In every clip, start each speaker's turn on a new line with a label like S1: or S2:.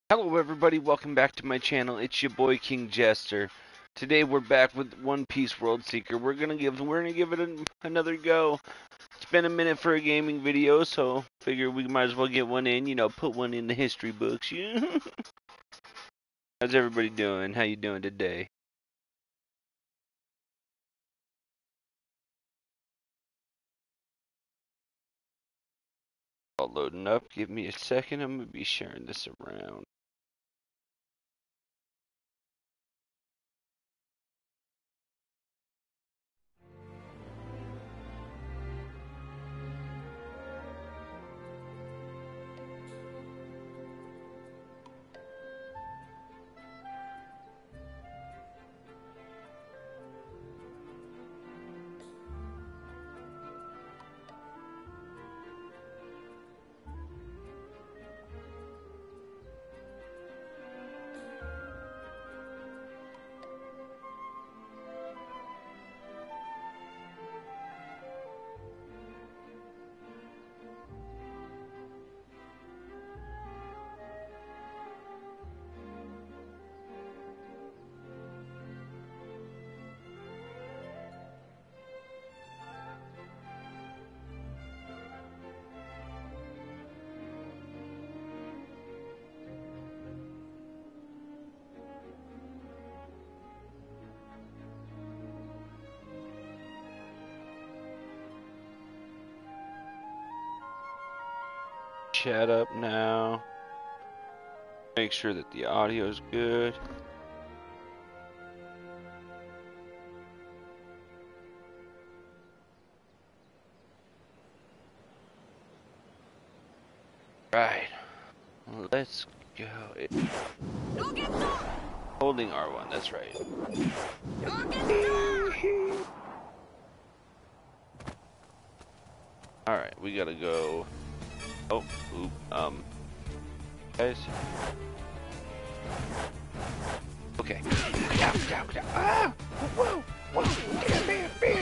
S1: Hello everybody, welcome back to my channel. It's your boy King Jester. Today we're back with One Piece World Seeker. We're gonna give it another go. It's been a minute for a gaming video, so figure we might as well get one in. You know, put one in the history books. How's everybody doing? How you doing today? All loading up. Give me a second. I'm gonna be sharing this around. Chat up now. Make sure that the audio's good. Right. Let's go. Holding R1, that's right. Alright, we gotta go. Oh, oop, guys. Okay. Ah! Whoa! Whoa! Man!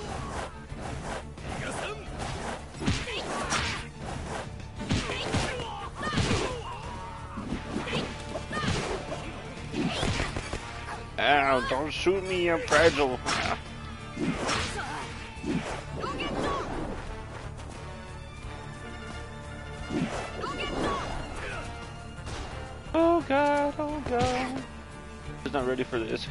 S1: Ow, don't shoot me, I'm fragile. Oh god, oh god. I was not ready for this.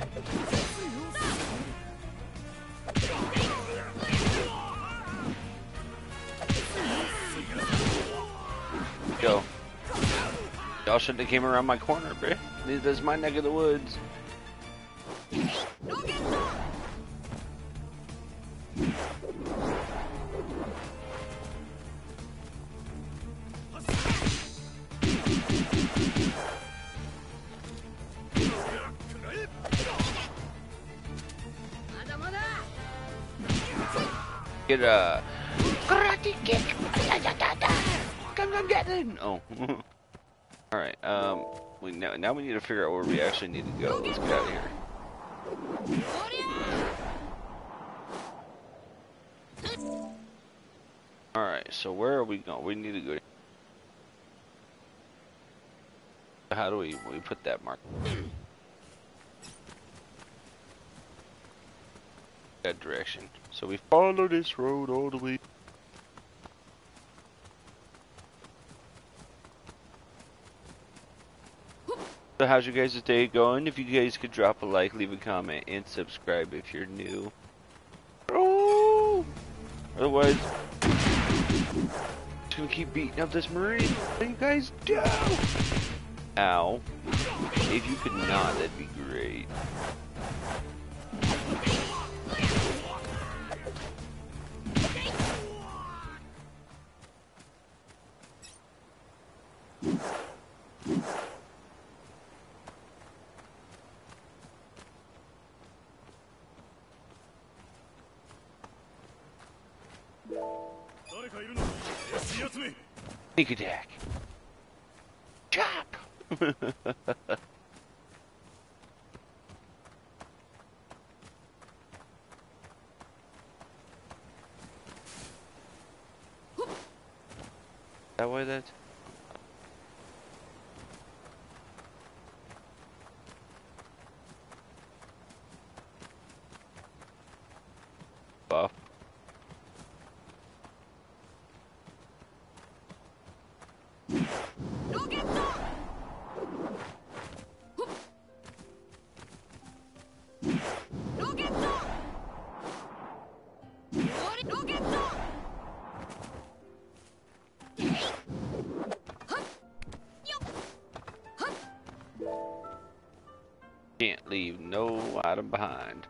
S1: Go. Y'all shouldn't have came around my corner, bruh. This is my neck of the woods. Get a karate kick. Come get in. Oh. All right. Now we need to figure out where we actually need to go. Let's get out of here. All right. So where are we going? We need to go. How do we put that mark? That direction. So we follow this road all the way. So how's your guys' day going? If you guys could drop a like, leave a comment, and subscribe if you're new. Oh! Otherwise, just gonna keep beating up this Marine. What you guys do? Ow. If you could not, that'd be great. Sneak attack. Chop! That way that's... buff. Can't leave no item behind.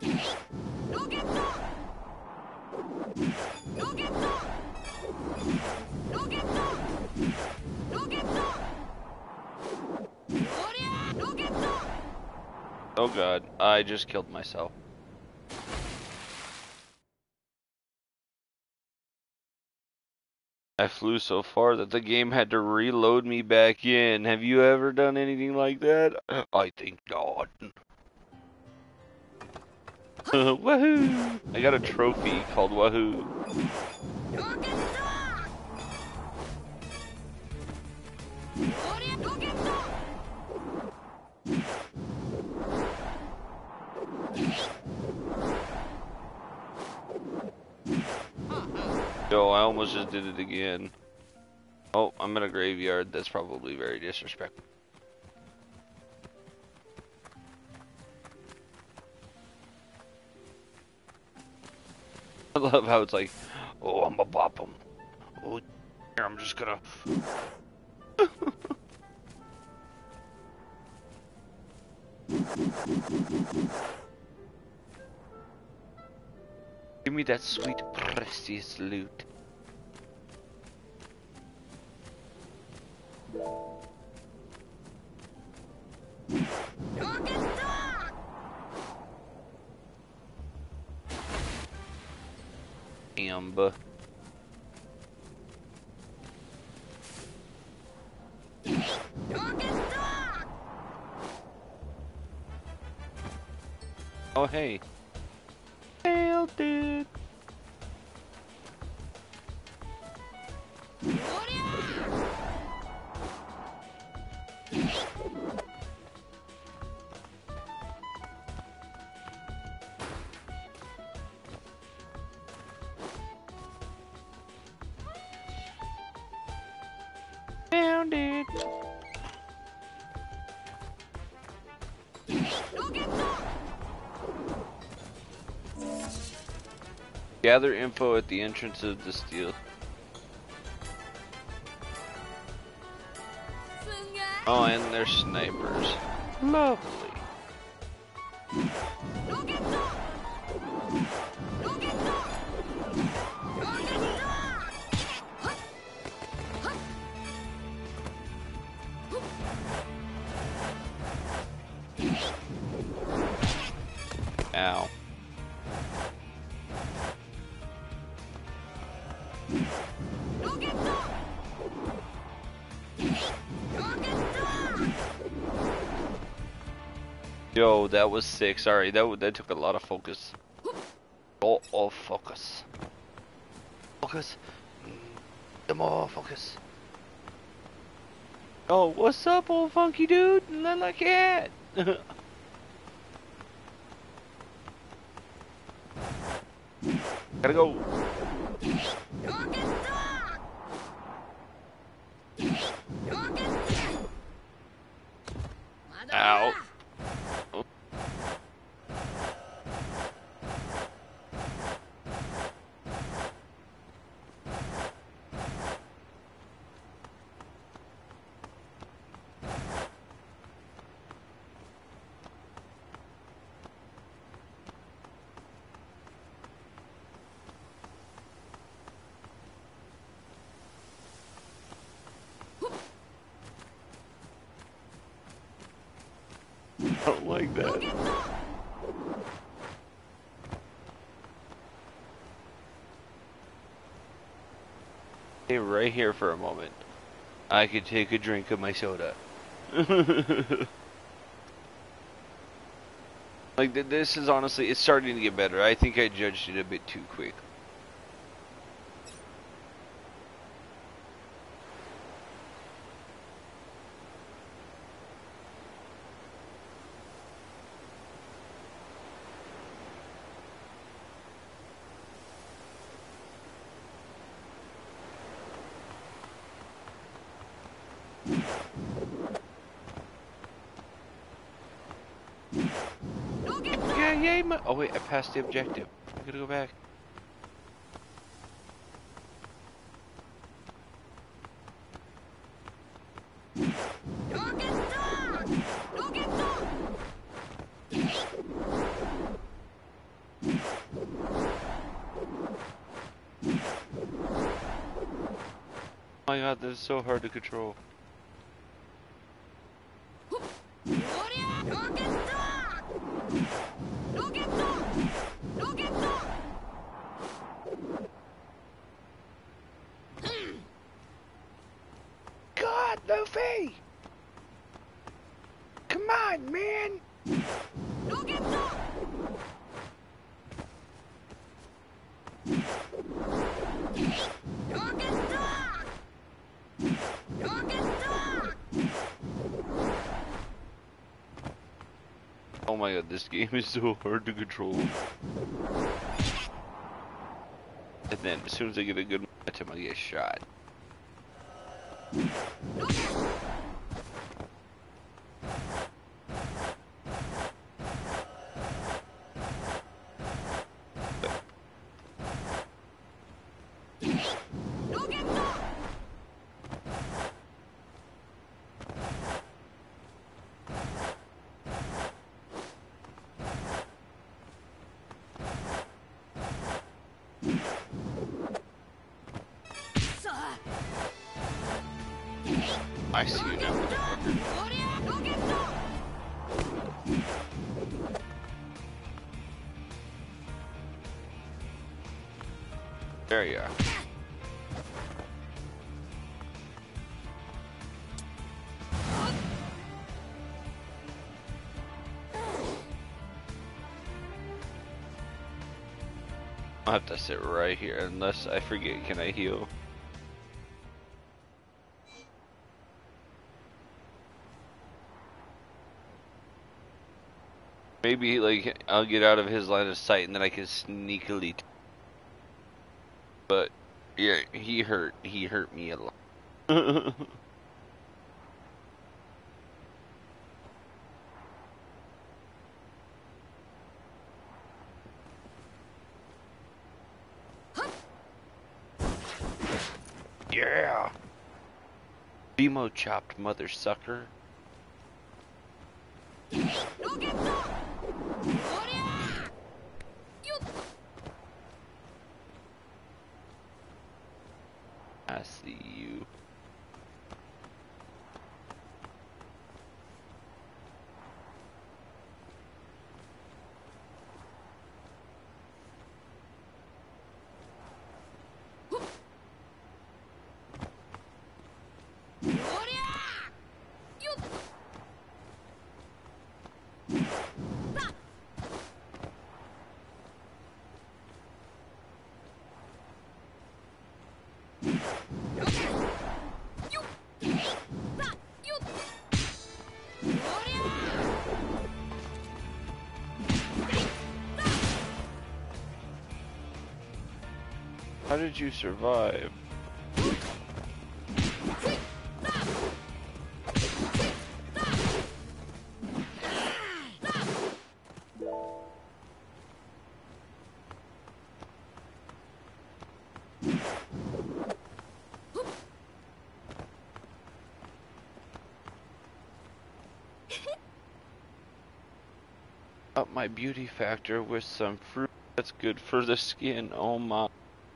S1: Oh god, I just killed myself. I flew so far that the game had to reload me back in. Have you ever done anything like that? I think not. Wahoo! I got a trophy called Wahoo. Yo, I almost just did it again. Oh, I'm in a graveyard. That's probably very disrespectful. I love how it's like, oh, I'm a bop 'em. Oh, I'm just gonna. Give me that sweet, precious loot. Amber. Oh, hey. Nailed it. Found it. Gather info at the entrance of the steel. Oh, and they're snipers. Lovely. Ow. Yo, that was sick. Sorry, that took a lot of focus. Oh, focus. Focus. The more focus. Oh, what's up, old funky dude? Little cat. Gotta go. Ow. Oh. I don't like that. Stay right here for a moment. I could take a drink of my soda. Like, this is honestly, it's starting to get better. I think I judged it a bit too quick. Yeah, yay, oh wait, I passed the objective. I gotta go back. Oh my god, this is so hard to control. God, Luffy! Come on, man! Oh my god, this game is so hard to control. And then, as soon as I get a good momentum, I get shot. I see you now, motherfucker. There you are. I'll have to sit right here unless I forget, can I heal? Maybe, like, I'll get out of his line of sight and then I can sneakily... But, yeah, he hurt me a lot. Yeah! Bimo chopped, mother sucker. I see you. How did you survive? Up my beauty factor with some fruit that's good for the skin. Oh my.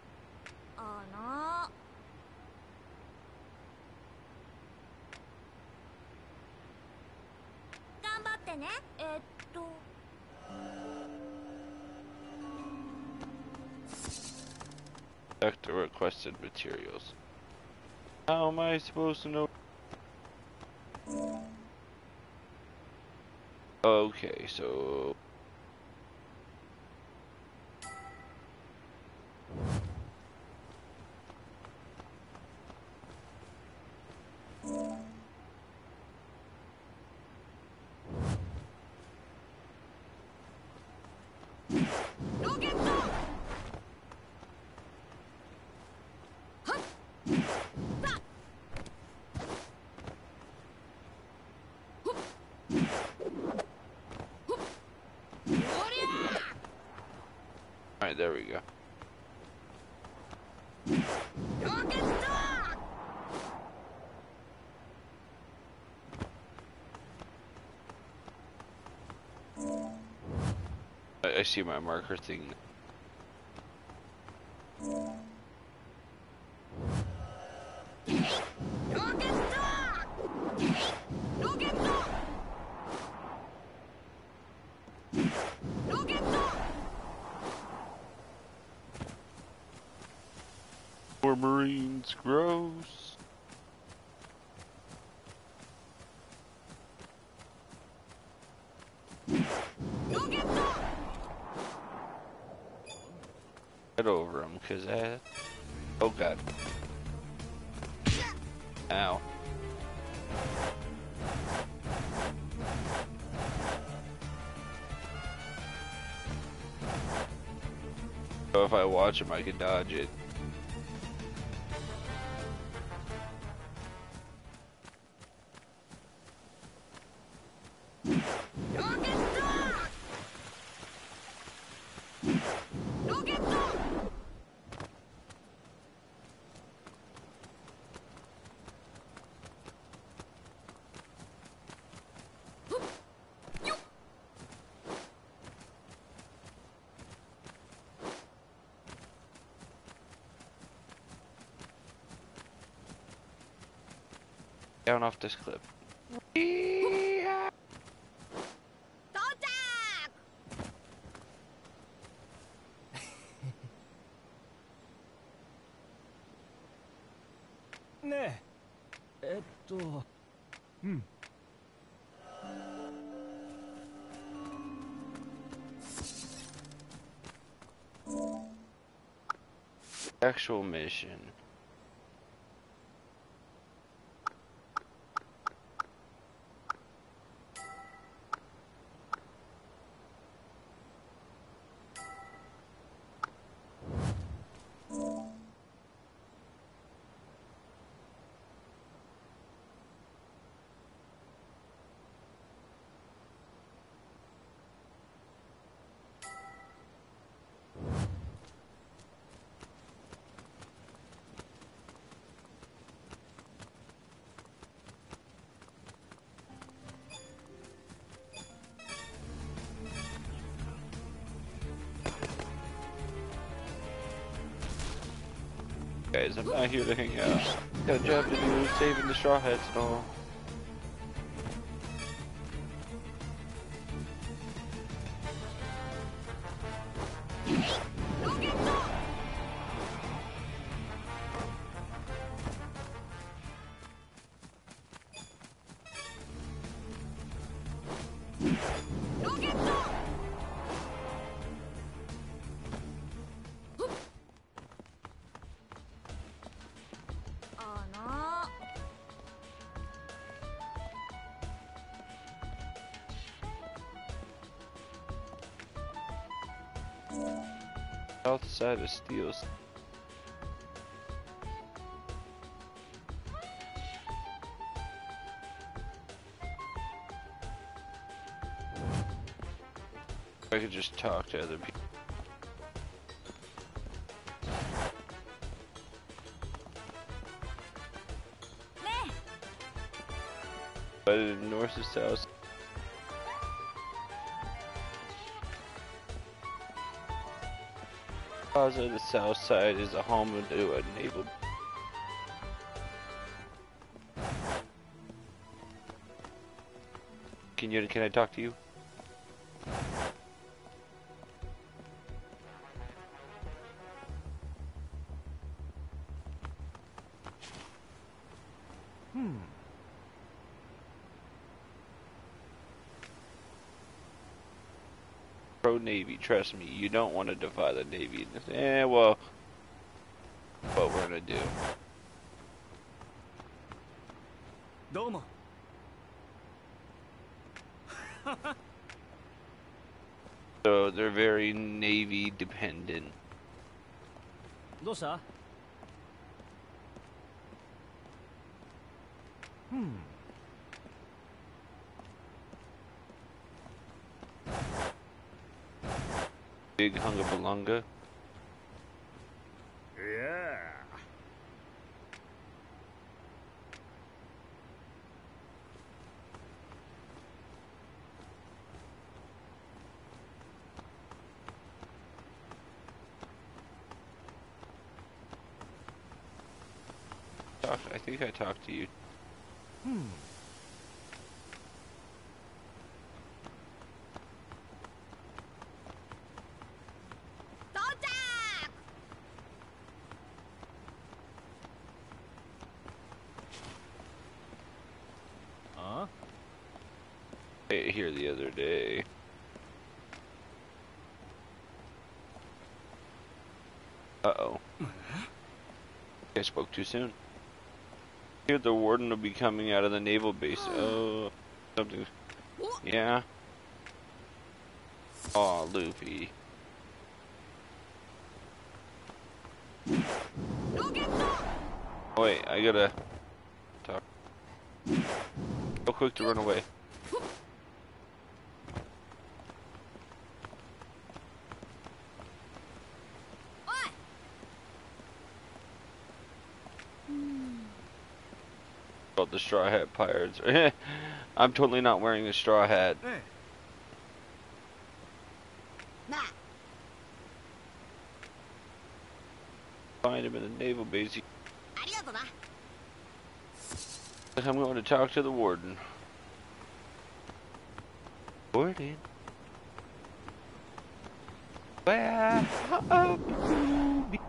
S1: Check the requested materials. How am I supposed to know? Okay, so... Alright, there we go. I see my marker thing. More Marines, gross. Get over him, cause that. Oh god. Ow. So if I watch him, I can dodge it. Down off this clip.
S2: 네.
S1: Actual mission. Guys, I'm not here to hang out. Got a job to do, saving the Straw Hats and all. South side of Steel. I could just talk to other people. But in north or south. Plaza, the south side is a home to a naval. Can I talk to you? Pro-Navy, trust me, you don't want to defy the Navy. Well, what we're gonna do.
S2: どうも。
S1: So they're very Navy dependent.
S2: どうした？
S1: Big hunga balunga.
S2: Yeah.
S1: I think I talked to you.
S2: Huh?
S1: Here the other day. Uh-oh. I spoke too soon. Here the warden will be coming out of the naval base. Oh, something. Yeah. Aw, Luffy. Wait, I gotta talk. So quick to run away. About the Straw Hat Pirates. I'm totally not wearing a straw hat.
S2: Hey.
S1: Find him in the naval base. I'm going to talk to the warden. Warden? Where have you been?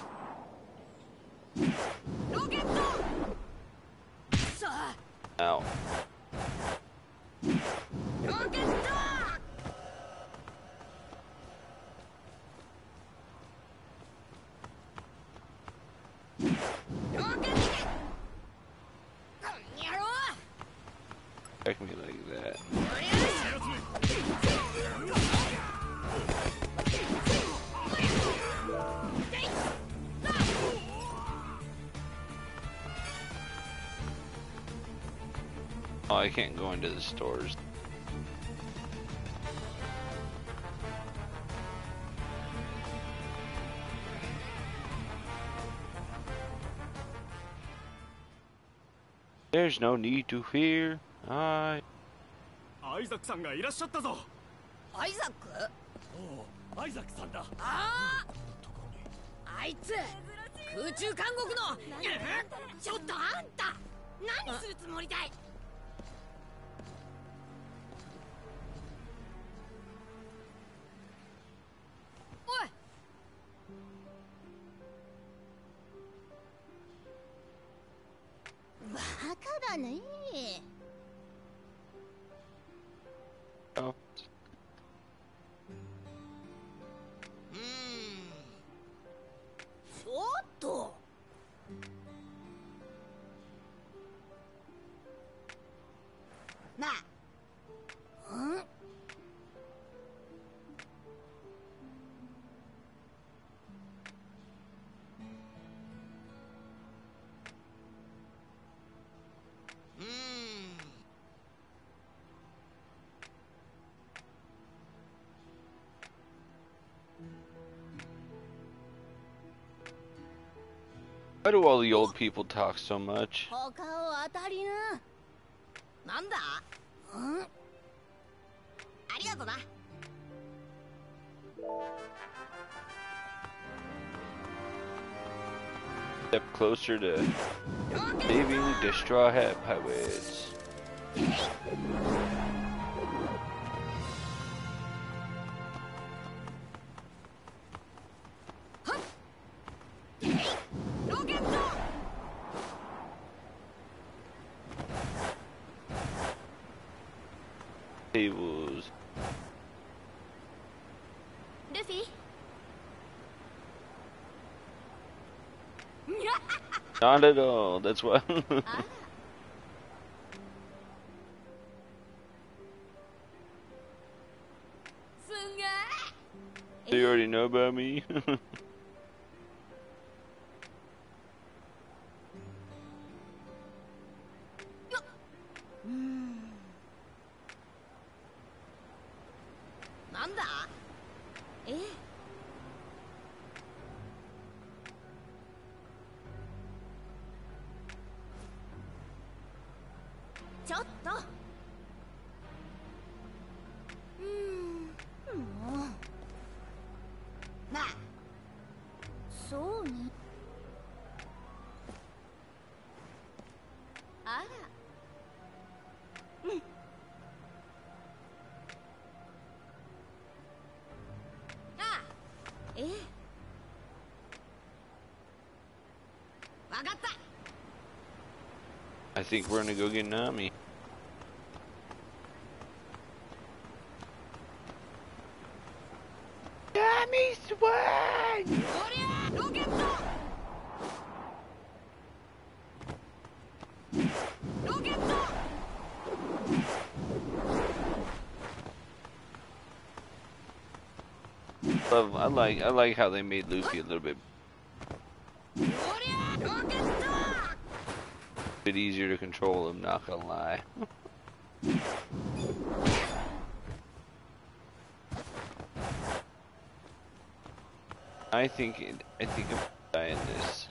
S1: Ow. Check me like that. Oh, I can't go into the stores. There's no need to fear.
S2: アイザックさんがいらっしゃったぞ。
S3: アイザック？
S2: おお、アイザックさんだ。
S3: ああ、あいつ空中監獄の。ちょっとあんた何するつもりだい？おい、バカだね。
S1: Oh.
S3: ちょっと。なあ。ん？
S1: Why do all the old people talk so much?
S3: 他を当たりな。なんだ？ん？ありがとな。
S1: Step closer to saving the Straw Hat Pirates. Tables.
S3: ルフィ
S1: Not at all. That's why.
S3: あ すげ
S1: Do you already know about me?
S3: なんだ？え？ ちょっと。もう。まあ。そうね。あら。うん。ああ。ええ。わかった。
S1: I think we're gonna go get Nami. Nami Swan!
S3: おりゃロケットロケット
S1: I like how they made Luffy a little bit
S3: おりゃロケット
S1: easier to control him, not gonna lie. I think I'm dying this.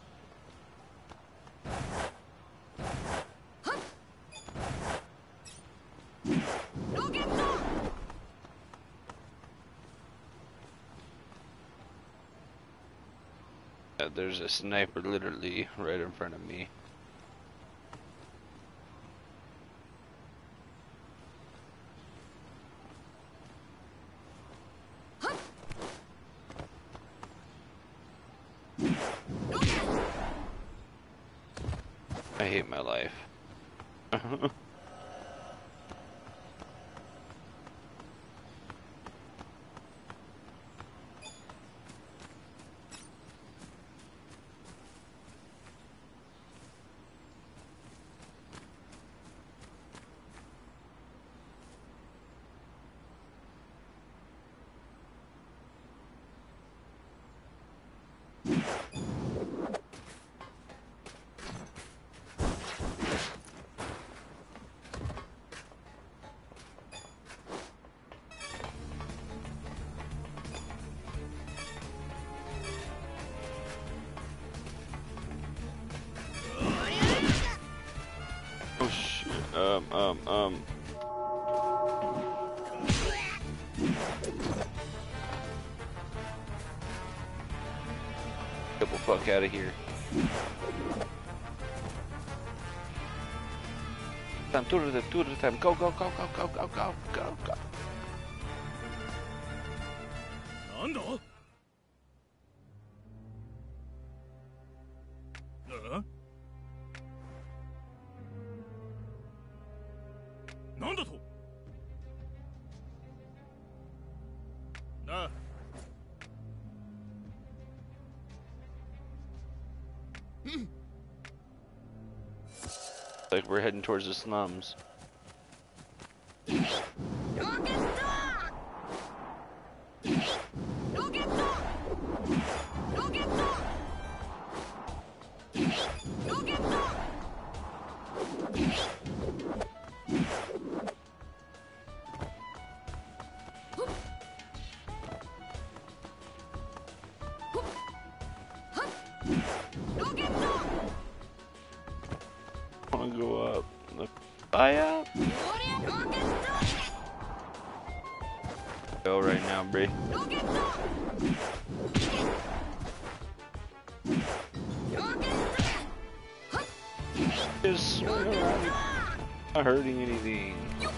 S1: There's a sniper literally right in front of me. I hate my life. Oh shit. Get the fuck out of here. Time, two at a time. Go, go, go, go, go, go, go, go, go.
S2: なんだなんだとなあ
S1: Like we're heading towards the slums. I wanna go up. Look, fire! Go right now, Bree. Just swing around. Not hurting anything.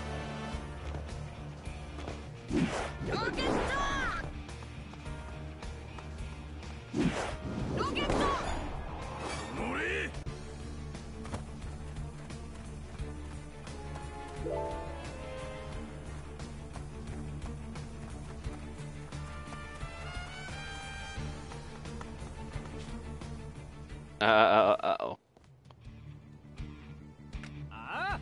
S1: Uh-oh.
S2: Ah.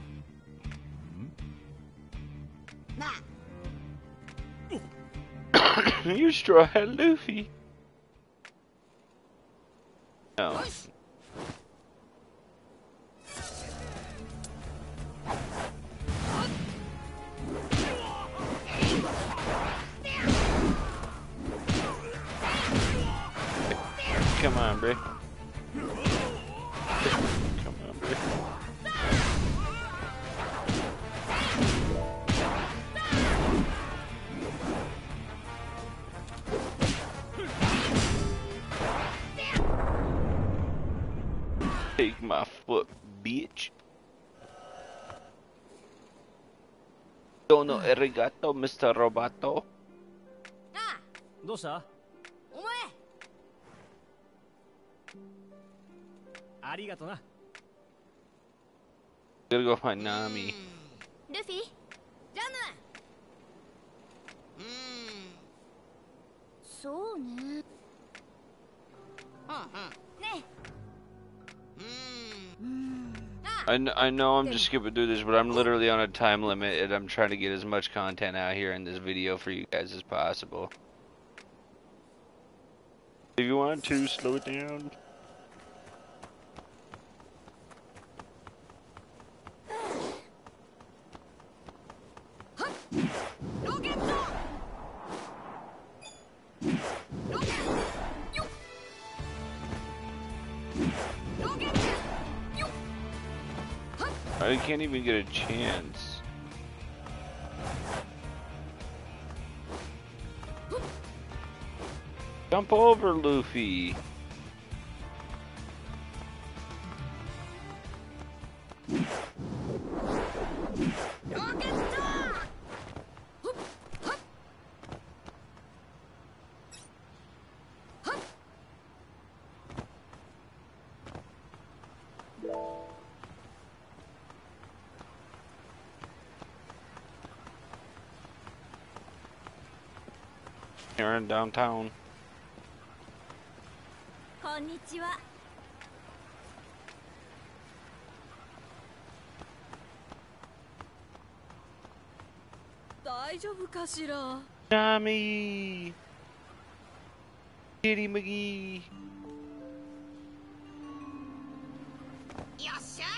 S1: You Straw Hat Luffy. No. Come on, Bri. Come on, Bri. Take my foot, bitch. Dono arigato, Mr. Roboto.
S3: あ
S2: どうした
S3: あお前
S2: ありがとな
S1: Gotta go find Nami.
S3: ルフィジャムそうねね
S1: I know I'm just skipping through this, but I'm literally on a time limit, and I'm trying to get as much content out here in this video for you guys as possible. If you want to, slow it down. I can't even get a chance. Jump over, Luffy. Here in downtown.
S3: こんにちは大丈夫かしら
S1: Nami! Kitty McGee!
S3: よっしゃ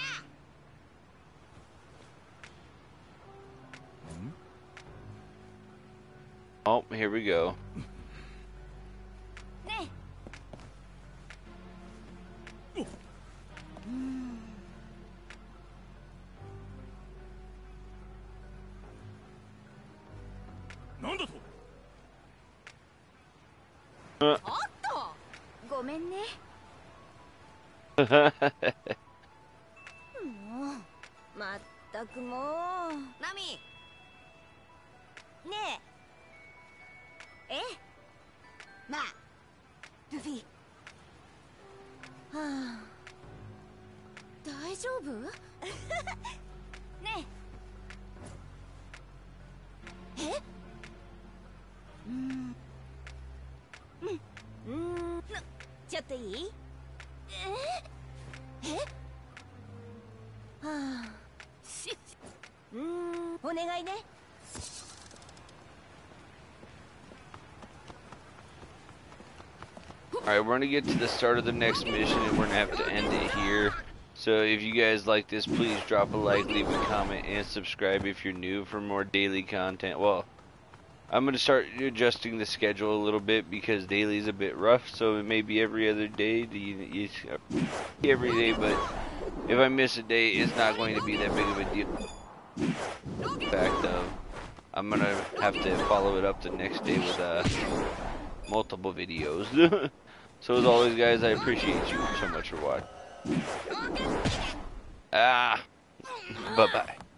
S1: Oh, here we go.
S3: ね
S2: なんだと
S3: おっとごめんねもうまったくもうナミねえまあルフィはあ大丈夫ねえちょっといいはあお願いね
S1: Alright, we're gonna get to the start of the next mission and we're gonna have to end it here. So if you guys like this, please drop a like, leave a comment, and subscribe if you're new for more daily content. Well, I'm gonna start adjusting the schedule a little bit because daily is a bit rough, so it may be every other day, every day, but if I miss a day, it's not going to be that big of a deal. In fact, I'm gonna have to follow it up the next day with multiple videos. So as always, guys, I appreciate you so much for watching. Bye-bye.